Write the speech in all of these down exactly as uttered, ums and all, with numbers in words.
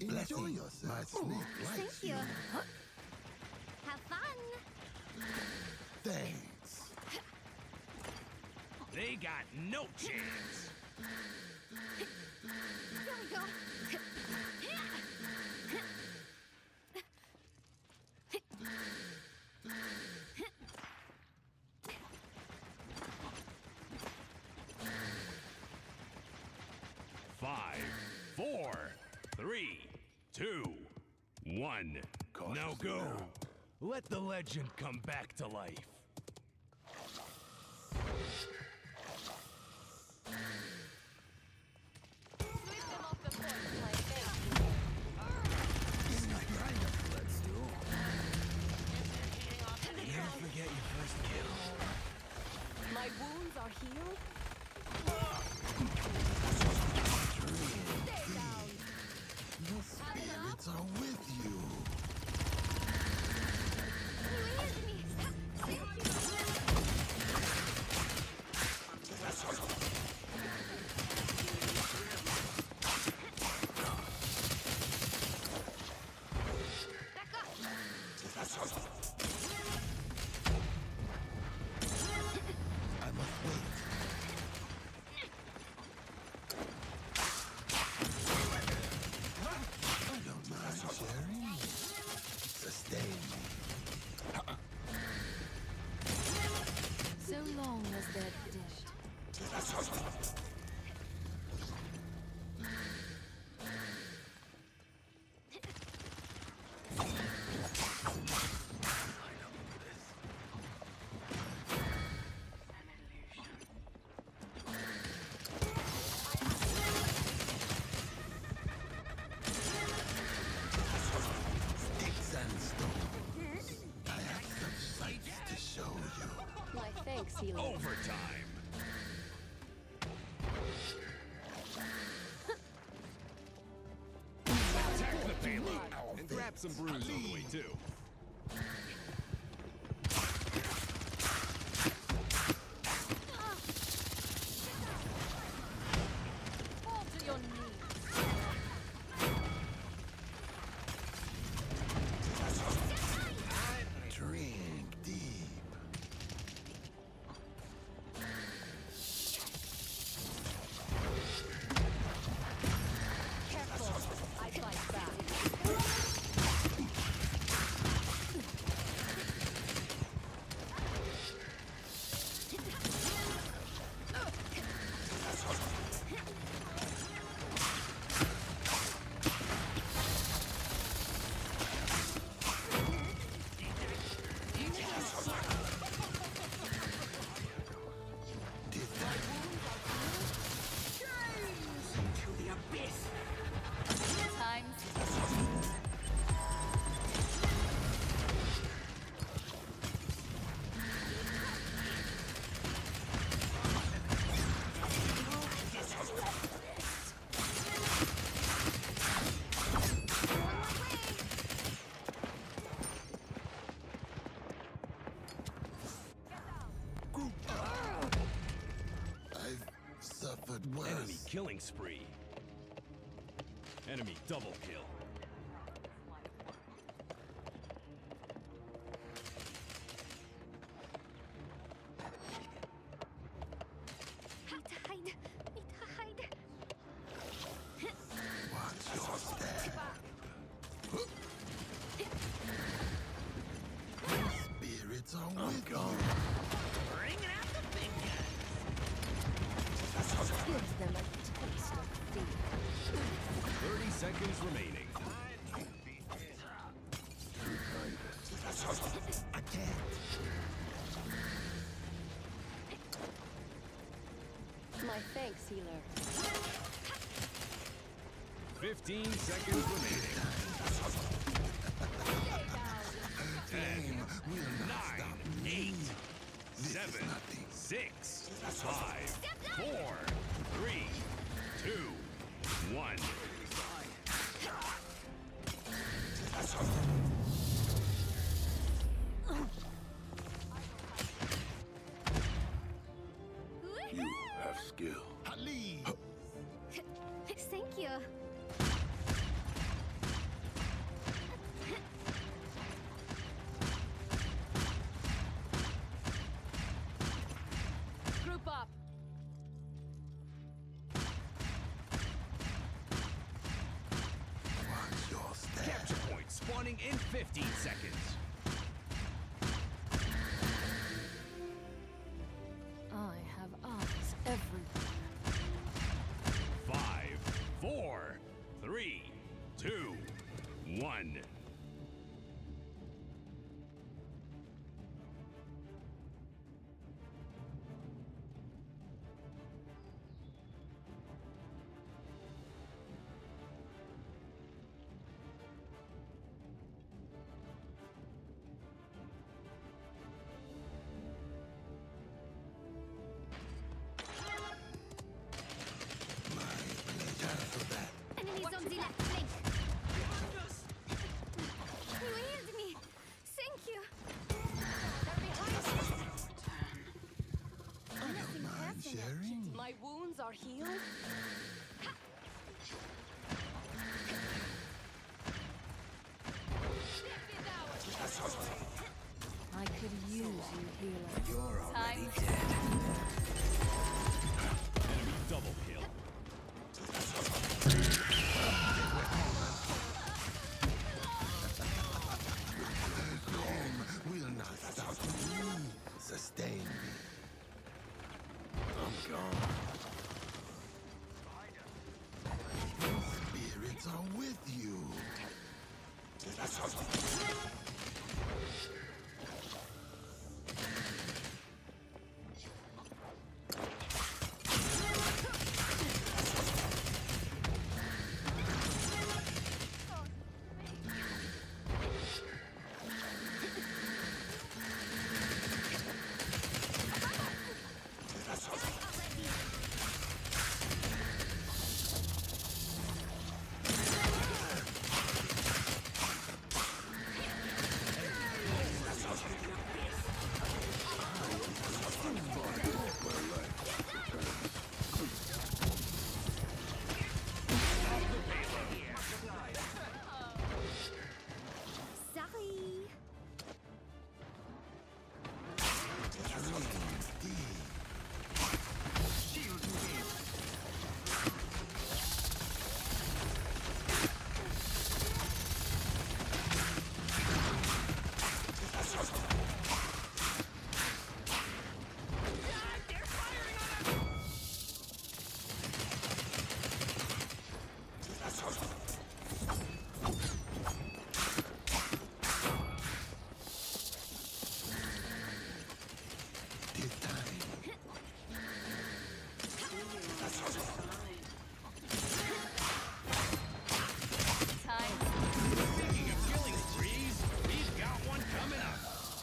Enjoy yourself. My snake likes Thank you. Have fun. Thanks. They got no chance. There we go. Five, four, three, two, one. Now go. Let the legend come back to life. Never forget your first kill. My wounds are healed. Stay down. The spirits are with you. Leave me. Thank you. Back up. I must wait. I don't mind sharing. Sustain me. So long as they're dead. Sticks and stones. I have some sights to show you. My thanks, healer. Overtime. Attack the payload. And grab some brews on the way, too. Fall to your knees. Drink deep. Careful. I fight back. Did that Times. group up? I've suffered worse. Enemy killing spree. Enemy double kill. Need to hide. Need to hide. Watch your step. Spirits are with you. Bringing out the big guns. Give them a taste of fear. Thirty seconds remaining. I can't. My thanks, healer. Fifteen seconds remaining. Ten, nine, eight, seven, six, five, four, three, two, one. You have skill. Ali! Thank you. Respawning in fifteen seconds. I have eyes everywhere. Five, four, three, two, one. Enemies on the left flank. You healed me. Thank you. They're behind us. I don't mind sharing. My wounds are healed. I could use you, healer. You're already Time. dead. Double kill. Home will not stop me. Sustain me. I'm gone. Spirits are with you. Sorry. This time. Time. Speaking of killing sprees, we've got one coming up.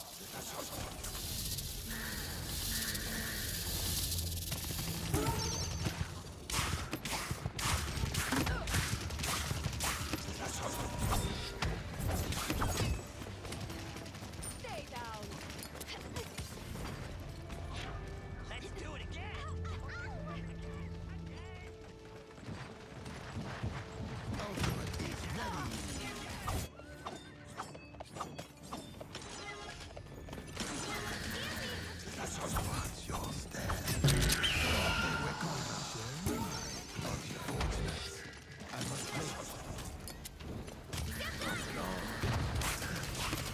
Stay down. Let's do it again. Ultimate is ready. Watch your step. They were going to share me. Unfortunate. I must wait. I'm gone.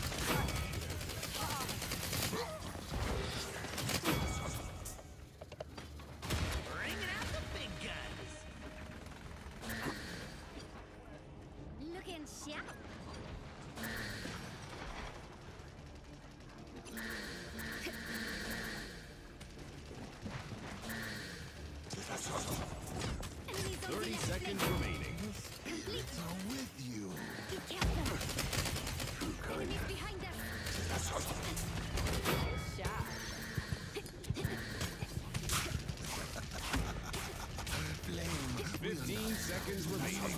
Bringing out the big guns. Looking sharp. Enemies on the Thirty left seconds flank. remaining. Spirits are with you. Be careful. Enemies behind us. Shot. Flame will Fifteen seconds remaining.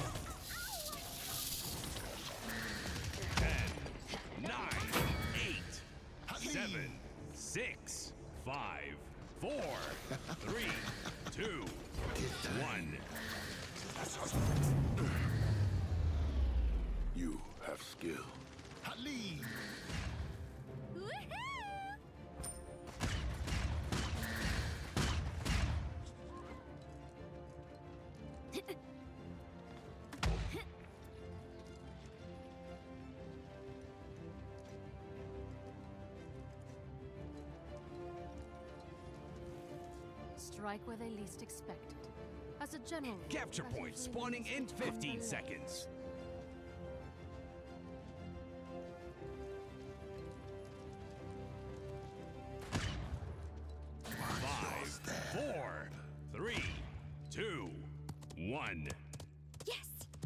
Ten, nine, eight, seven, six, five, four, three, two, one. You have skill. Ali! Woohoo! strike where they least expect it. As a general rule, Capture that point usually spawning means in it's on fifteen the left. seconds. Five, four, three, two, one. Yes!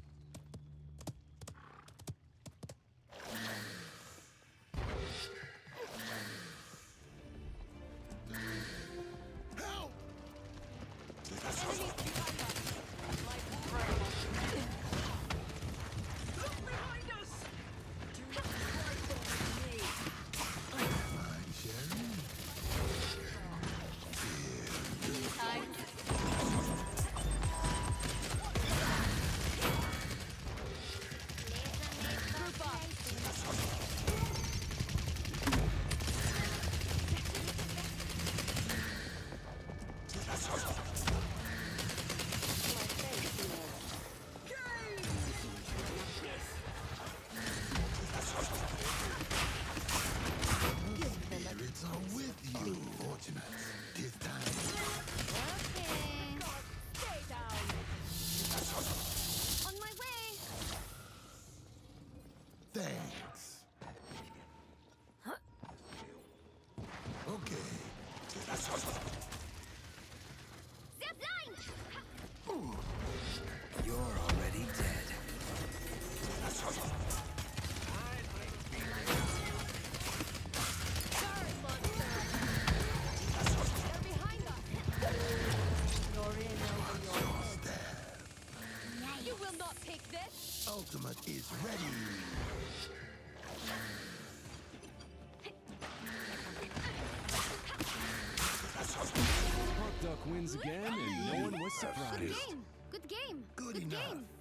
Help! Enemies behind us! Like incredible. Look behind us! Do not strike over me! Mind sharing? Time. Group up. Spirits are with you. Fortunate. This time. Okay. Stay down! On my way! Thanks. Okay. Zip line! You're already dead. They're behind us! You're in over your head. You will not take this! Ultimate is ready. Hawk Duck wins again, and no one was Good surprised. game! Good game! Good Good enough. game!